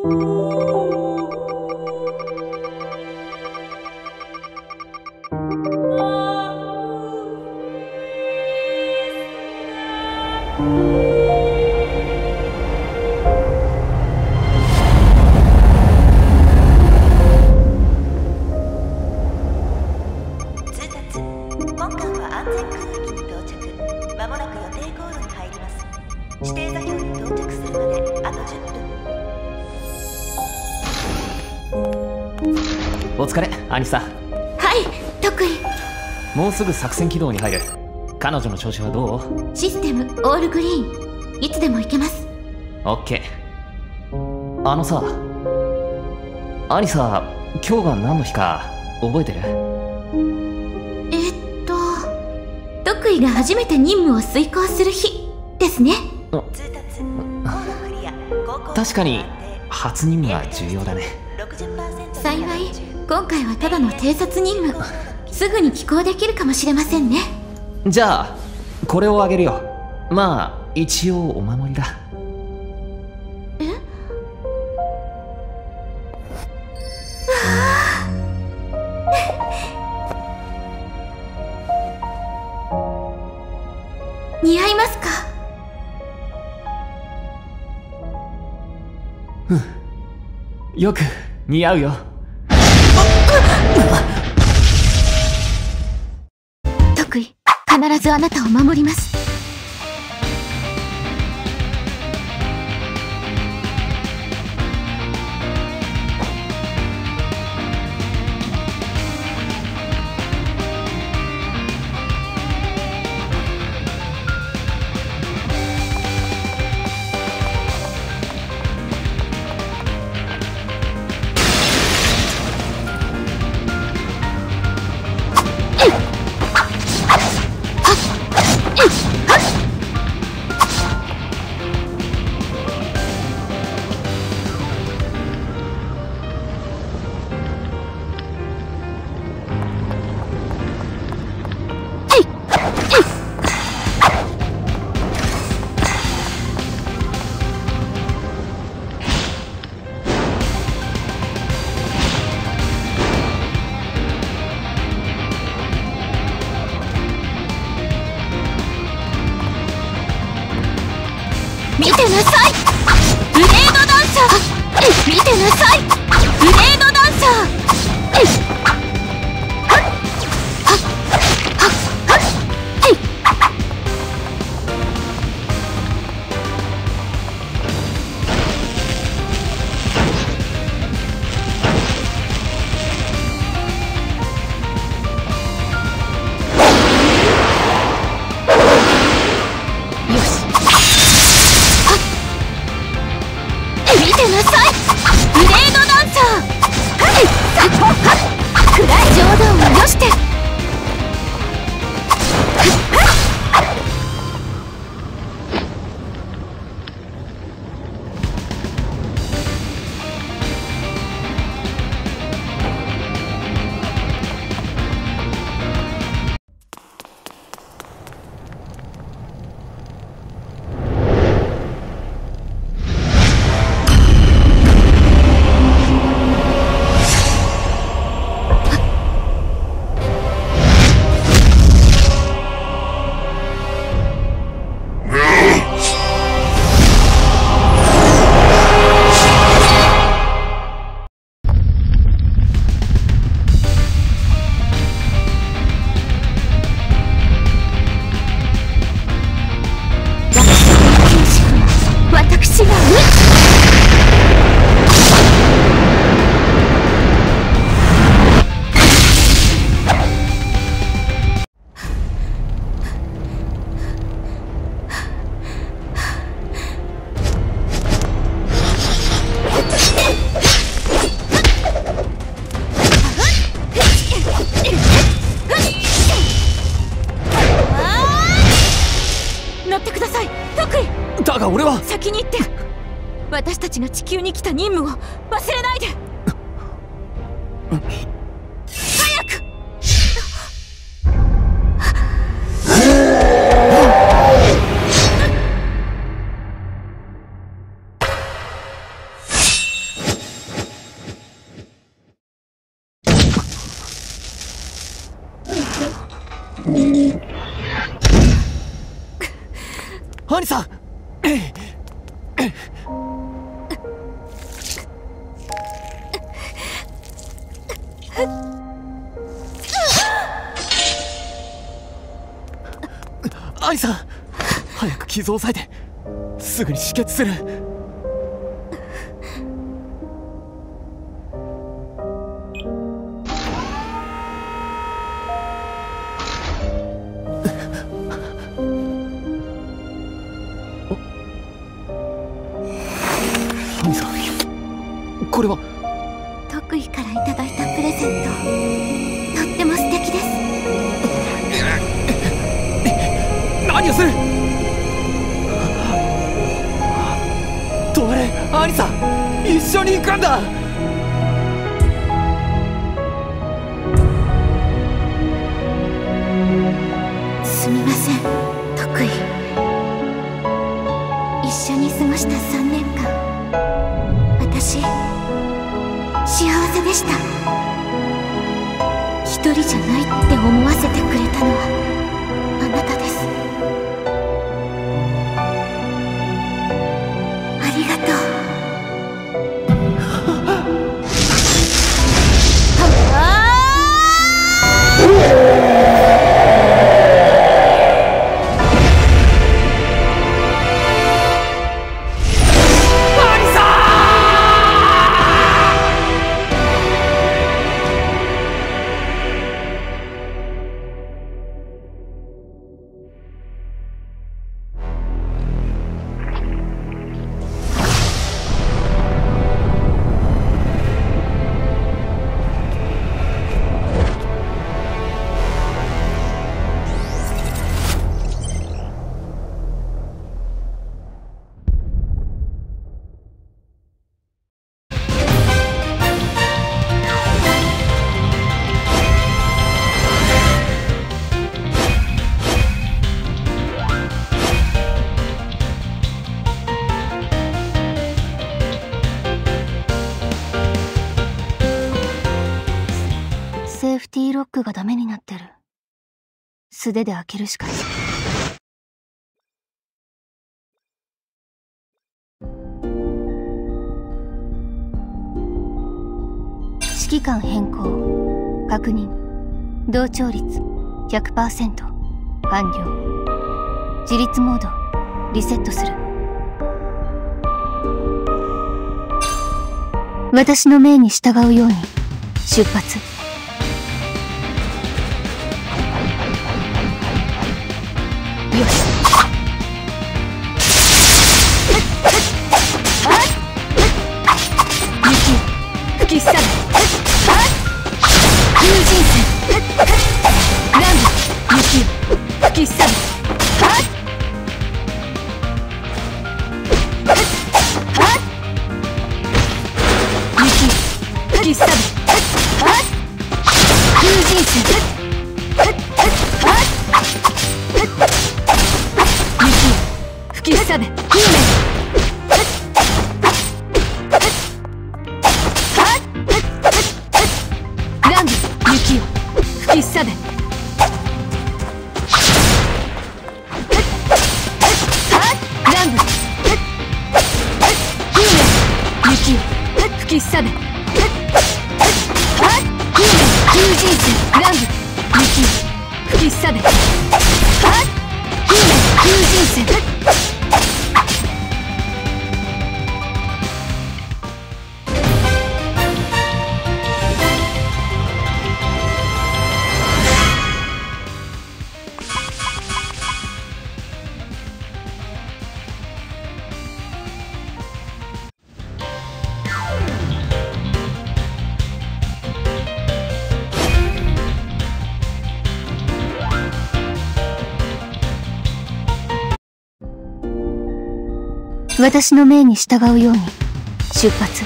お疲れ、アニサ。 はい、得意。 もうすぐ作戦起動に入る。彼女の調子はどう？ システムオールグリーン。いつでも行けます。 オッケー。あのさ、アニサ、今日が何の日か覚えてる？ 得意が初めて任務を遂行する日ですね。 確かに初任務は重要だね。 幸い今回はただの偵察任務。すぐに帰港できるかもしれませんね。 じゃあこれをあげるよ。まあ一応お守りだ。 え？似合いますか？ うん、よく似合うよ。 得意、必ずあなたを守ります。見てなさい、ブレードダンサー。見てなさい、ブレードダンサー。 だが俺は先に行って。私たちが地球に来た任務を忘れないで。早く。 兄さん。兄さん、早く傷を押さえて、すぐに止血する。兄さん、これは徳井からいただいたプレゼント、とっても素敵です。 何をする。止まれ、兄さん、一緒に行くんだ。 すみません、徳井。一緒に過ごした3年間、私幸せでした。一人じゃないって思わせてくれたのはあなたです。ありがとう。セーフティーロックがダメになってる。素手で開けるしかない。指揮官変更。確認。同調率 100% 完了。自立モードリセットする。私の命に従うように出発。よし。雪吹き去る。風神戦。乱舞雪吹き去る。雪吹き去る。風神戦。吹き去れ、風面。乱舞雪を吹き去れ。乱舞風面雪を吹き去れ。風面風神戦。乱舞雪を吹き去れ。風面風神戦。私の命に従うように出発。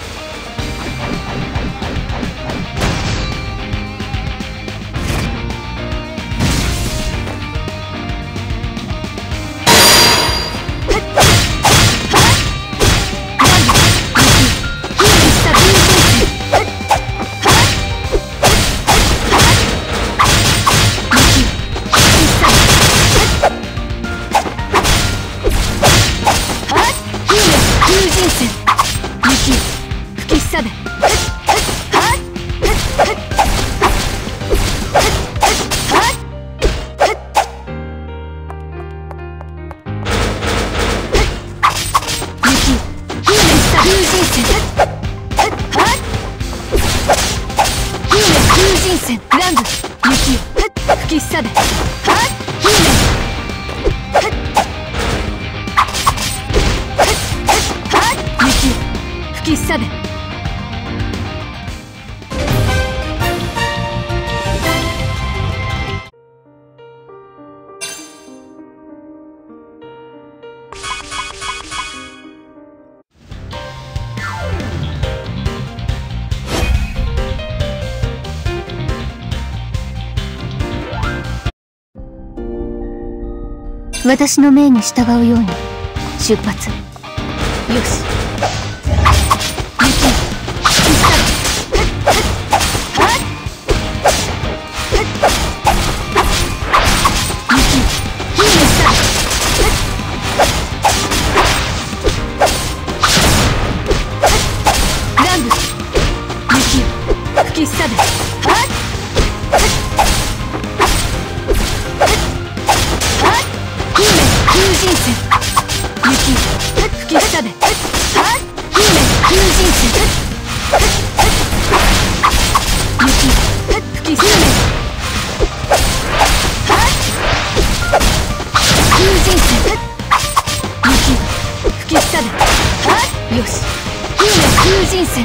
風線雪吹きすさべ乱舞雪吹きすさべ雪吹きすさべ私の命に従うように出発。よし。雪吹きすさべ雪吹きすさべ乱舞雪吹きすさべ風神線雪吹きすさべ風神線雪吹きすさべ風神線雪吹きすさべよし風神線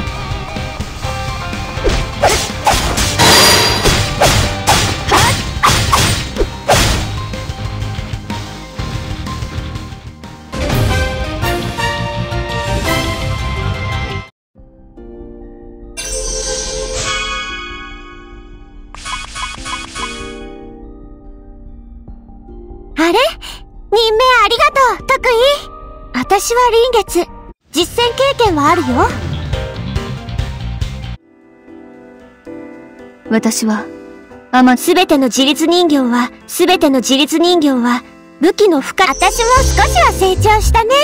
あれ？任命ありがとう、徳井。私は臨月。実践経験はあるよ。 私は、 すべての自立人形は、武器の負荷。私も少しは成長したね。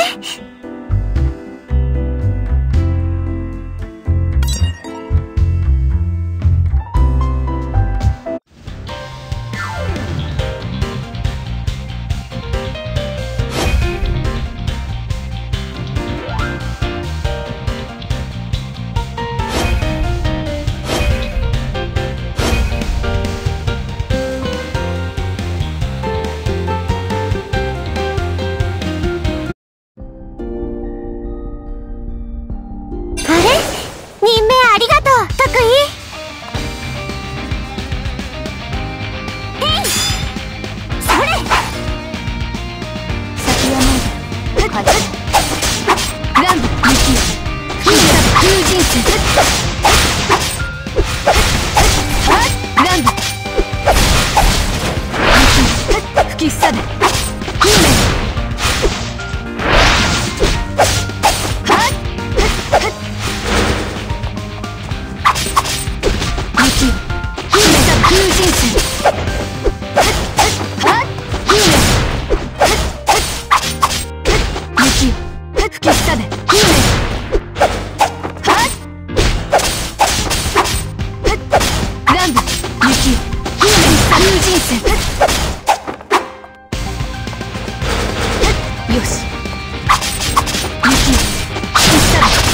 任命ありがとう、徳井。えい！それ！ 先はないで。はい。乱舞雪風神線乱舞雪吹きすさべ風神線雪吹きすさべ乱舞雪風神線よし雪吹きすさべ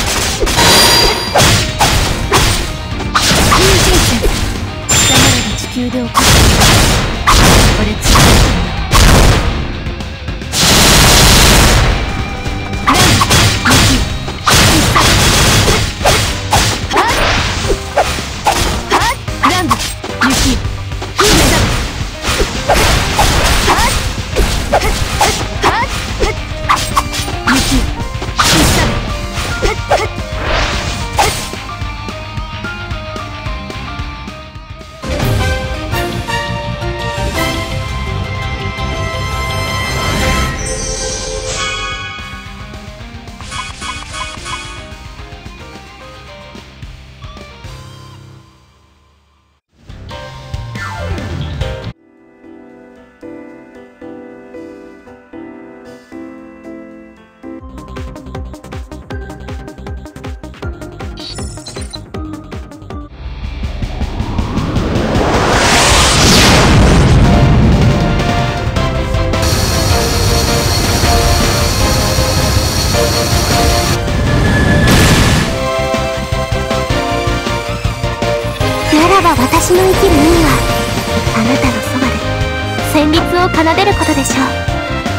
風神線貴様らが地球で起こったこれついてる私の生きる意味はあなたのそばで旋律を奏でることでしょう。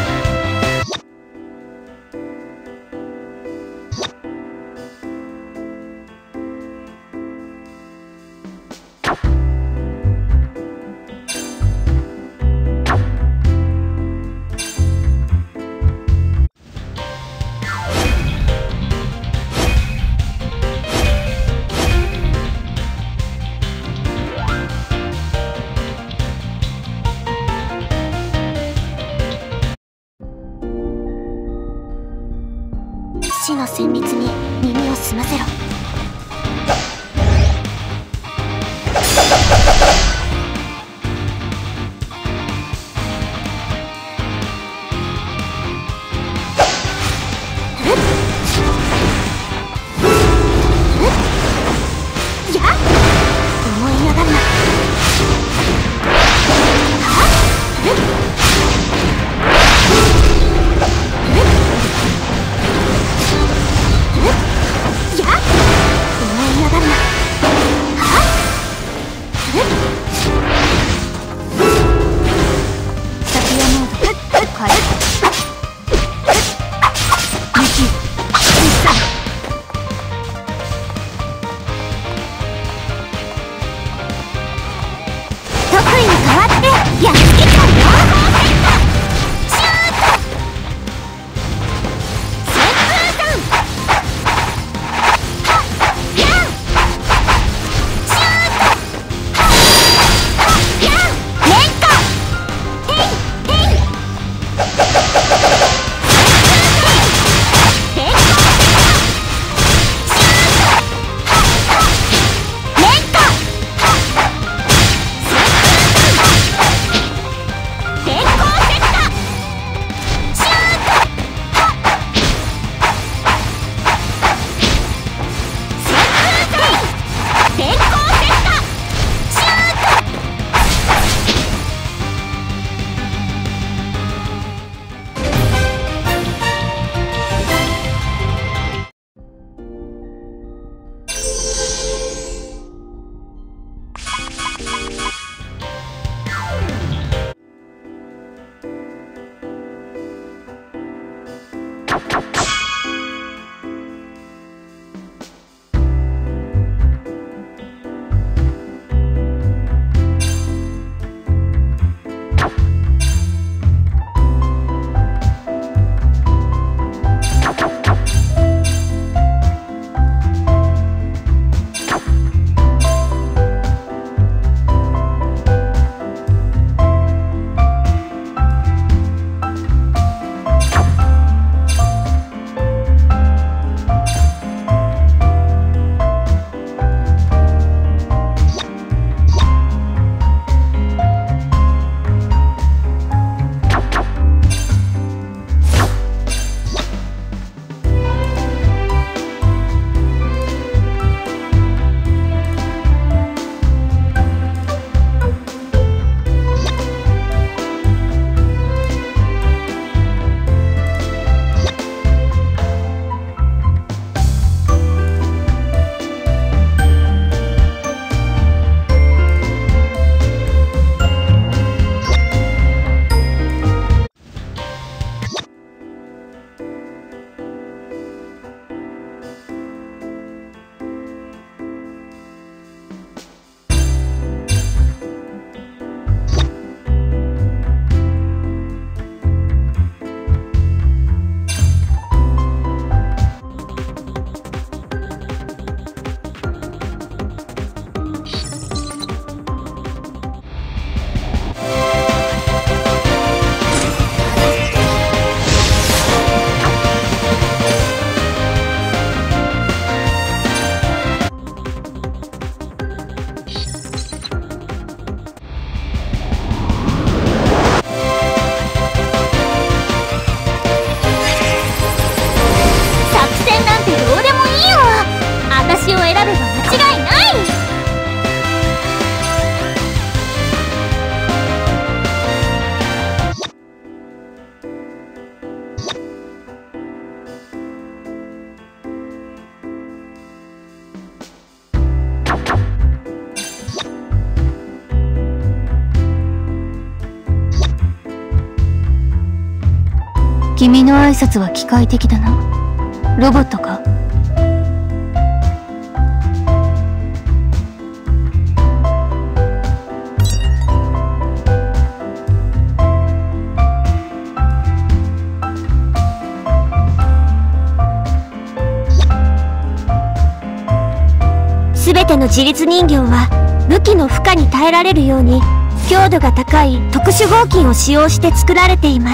死の旋律に耳を澄ませろ。やっ思い上がるな。やっ君の挨拶は機械的だな。ロボットか？ すべての自立人形は武器の負荷に耐えられるように強度が高い特殊合金を使用して作られています。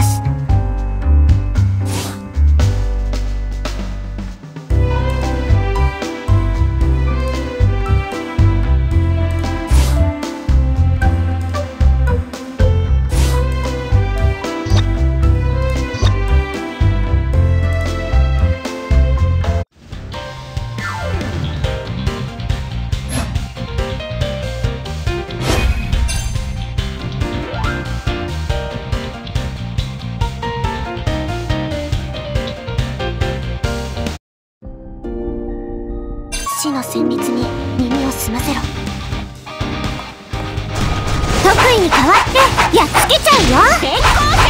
死の旋律に耳を澄ませろ。得意に代わってやっつけちゃうよ。